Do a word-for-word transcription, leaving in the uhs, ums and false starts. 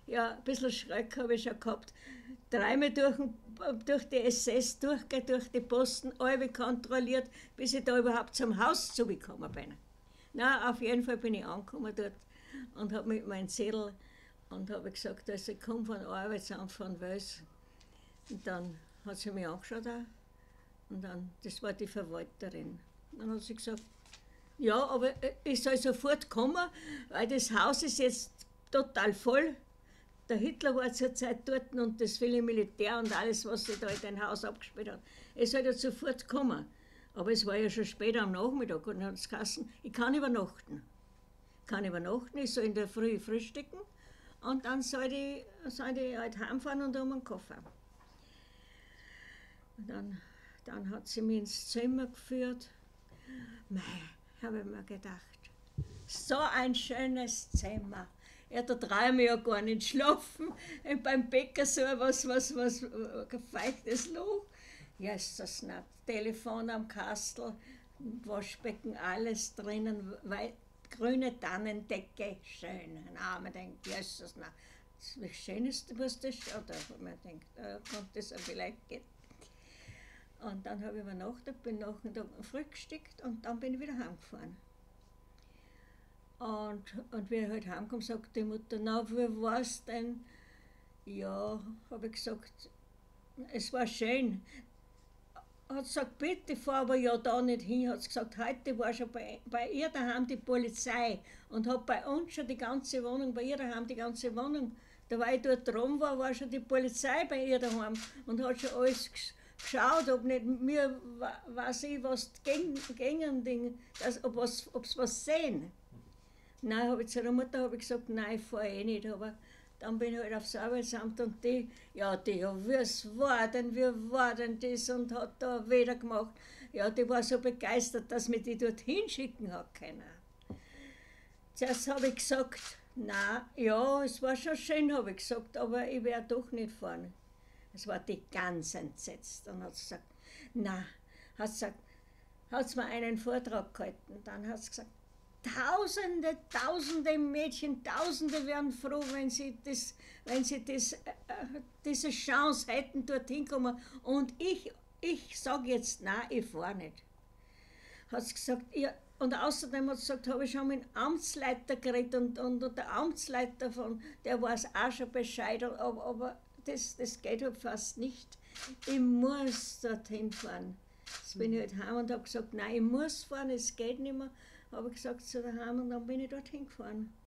ja, ein bisschen Schreck habe ich schon gehabt. Dreimal durch, durch die S S durchgehen, durch die Posten, alle kontrolliert, bis ich da überhaupt zum Haus zugekommen bin. Na, auf jeden Fall bin ich angekommen dort und habe mit meinem Zettel und habe gesagt, also ich komme von Arbeitsamt von Wels. Und dann hat sie mich angeschaut auch, und dann, das war die Verwalterin. Dann hat sie gesagt, ja, aber ich soll sofort kommen, weil das Haus ist jetzt total voll. Der Hitler war zur Zeit dort und das viele Militär und alles, was sich da in dem Haus abgespielt hat. Ich soll jetzt sofort kommen. Aber es war ja schon später am Nachmittag und dann hat es geheißen, ich kann übernachten. Ich kann übernachten, ich soll in der Früh frühstücken und dann soll ich, soll ich halt heimfahren und um einen Kaffee. Und dann, dann hat sie mich ins Zimmer geführt. Mei, habe ich mir gedacht, so ein schönes Zimmer. Ja, da traue ich mich ja gar nicht schlafen. Und beim Bäcker so was, was, was, ein feuchtes Loch. Ja, ist das nicht. Telefon am Kastel, Waschbecken, alles drinnen, wei- grüne Tannendecke, schön. Na, man denkt, ja, ist das nicht. Wie schön ist, was das schaut. Man denkt, da kommt das vielleicht gehen. Und dann habe ich übernachtet, bin nachher frühgestückt und dann bin ich wieder heimgefahren. Und, und wie ich halt heimkomme, sagt die Mutter, na, wie war's denn? Ja, habe ich gesagt, es war schön. Hat sie gesagt, bitte fahr aber ja da nicht hin. Hat sie gesagt, heute war schon bei, bei ihr daheim die Polizei und hat bei uns schon die ganze Wohnung, bei ihr daheim die ganze Wohnung. Da weil ich dort drum war, war schon die Polizei bei ihr daheim und hat schon alles geschaut, ob nicht mir, weiß ich, was gegen Ding, dass, ob was, ob's was sehen. Nein, habe ich zu der Mutter hab ich gesagt, nein, ich fahre eh nicht, aber dann bin ich halt aufs Arbeitsamt und die, ja, die, ja, wie es war denn, wie war denn das und hat da wieder gemacht. Ja, die war so begeistert, dass mir die dorthin schicken hat können. Zuerst habe ich gesagt, nein, ja, es war schon schön, habe ich gesagt, aber ich werde doch nicht fahren. Es war die ganz entsetzt. Dann hat sie gesagt, nein, hat sie gesagt, hat sie mir einen Vortrag gehalten. Dann hat sie gesagt, Tausende, tausende Mädchen, tausende wären froh, wenn sie, das, wenn sie das, äh, diese Chance hätten, dorthin kommen. Und ich, ich sage jetzt, nein, ich fahre nicht. Hat sie gesagt, ja, und außerdem hat sie gesagt, habe ich schon mit dem Amtsleiter geredet und, und, und der Amtsleiter von, der weiß auch schon Bescheid, aber, aber das, das geht halt fast nicht. Ich muss dorthin fahren. Jetzt bin ich halt heim und habe gesagt, nein, ich muss fahren, es geht nicht mehr. Habe ich gesagt zu daheim und dann bin ich dorthin gefahren.